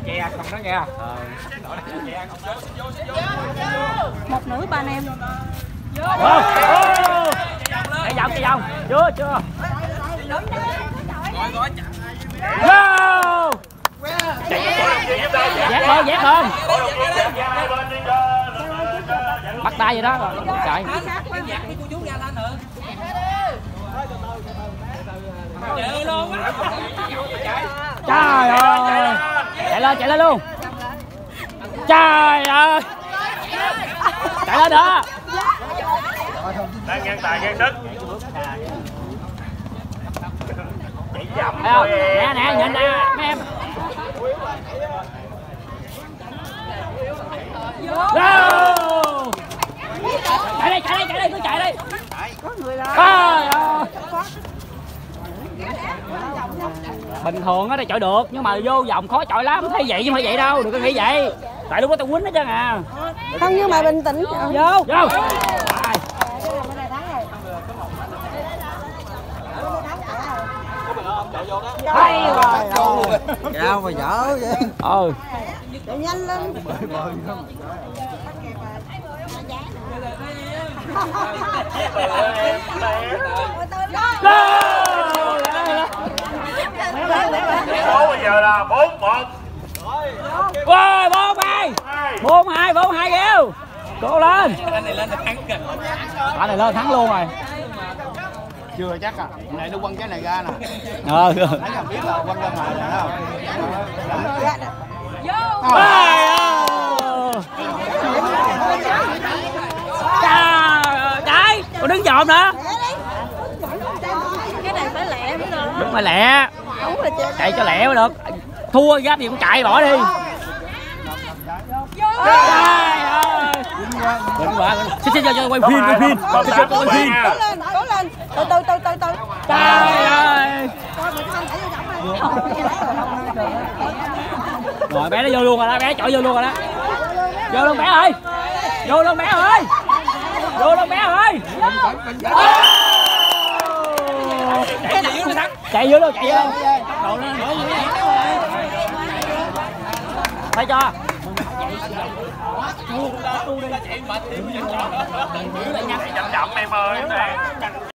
chè không đó nghe. Một nữ ba anh em. Chạy vòng chưa dép hơn bắt tay vậy đó rồi chạy. Trời ơi, chạy lên luôn. Trời ơi, chạy lên nữa. Đang ngang tài ngang sức. Nè nhìn nè mấy em. Chạy đây cứ chạy đi. Có người đó. Trời ơi. Bình thường á thì chọi được nhưng mà vô vòng khó chọi lắm, thấy vậy chứ không phải vậy đâu, đừng có nghĩ vậy. Tại lúc đó tao quýnh hết trơn à. Không nhưng mà bình tĩnh. Vô. Hay rồi. Sao mà dở vậy? Chạy nhanh lên. Số bây giờ là 4-1. Wow, 4-2 kìa. Cố lên. Anh này lên là thắng kìa. Anh này lên thắng luôn rồi. Chưa chắc à. Này nó quăng cái này ra nè. Thấy không biết là quăng ra ngoài nè không? Trời, còn đứng dòm nữa. Cái này phải lẹ mới được. Đúng mà lẹ. Chạy cho lẹ mới được. Thua giáp gì cũng chạy bỏ đi. Trời ơi. Đừng quá. Quay phim. Cố lên. Từ. Trời ơi. Rồi bé nó vô luôn rồi đó, bé chọi vô luôn rồi đó. Vô luôn bé ơi. Chạy vô luôn. Thấy chưa? Chạy chậm em ơi.